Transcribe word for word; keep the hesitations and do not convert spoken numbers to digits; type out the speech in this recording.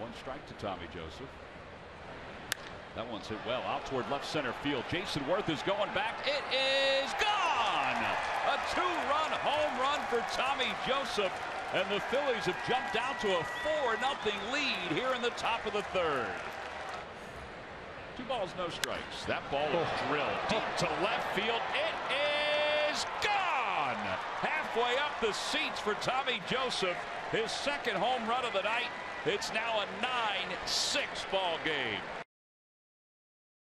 One strike to Tommy Joseph. That one's hit well out toward left center field. Jason Worth is going back. It is gone. A two-run home run for Tommy Joseph, and the Phillies have jumped out to a four nothing lead here in the top of the third. Two balls, no strikes. That ball is drilled deep to left field. It is gone. Halfway up the seats for Tommy Joseph. His second home run of the night. It's now a nine six ball game.